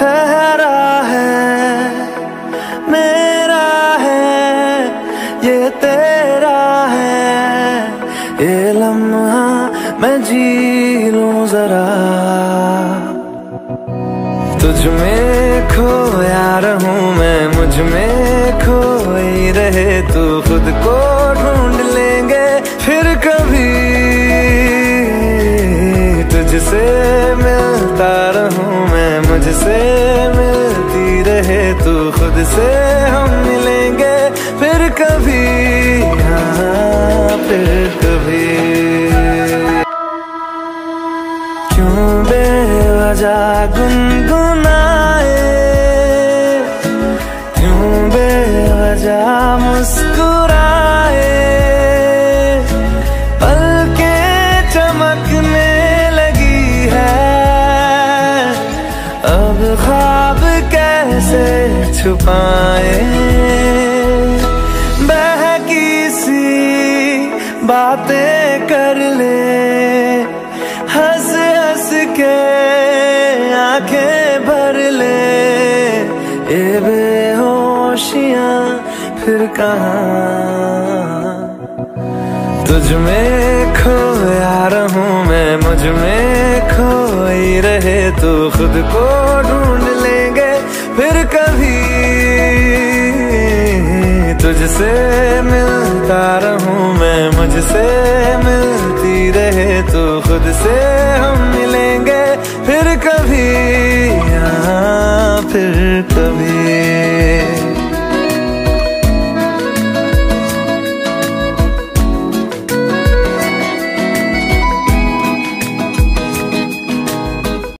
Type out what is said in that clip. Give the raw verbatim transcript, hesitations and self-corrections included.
ठहरा है, मेरा है, ये तेरा है, ये लम्हा मैं जी लूं जरा। तुझ में खोया रहूं मैं, मुझ में खोई रहे तू, खुद को ढूंढ लेंगे फिर कभी। तुझसे मिलता रहूं मैं, मुझसे मिलती रहे तू, खुद से हम मिलेंगे फिर कभी, हाँ फिर कभी। क्यों बेवजह गुनगुनाए, क्यों बेवजह मुस्कुराए, पलकें चमकने लगी है, अब ख्वाब कैसे छुपाए। बहकी सी बातें कर ले, हंस हंस के आंखें भर ले, ये बेहोशियां फिर कहाँ। तुझ में खोया रहूं मैं, मुझ में खोई रहे तू, खुद को ढूंढ लेंगे फिर कभी। तुझसे मिलता रहूं मैं, मुझसे मिलती रहे तू, खुद से हम मिलेंगे फिर कभी, हाँ फिर कभी।